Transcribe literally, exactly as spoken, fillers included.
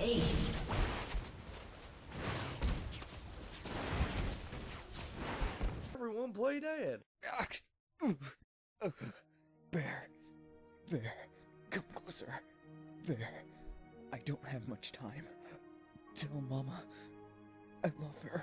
Ace. Everyone play dead. Bear. Bear. Come closer. Bear. I don't have much time. Tell Mama I love her.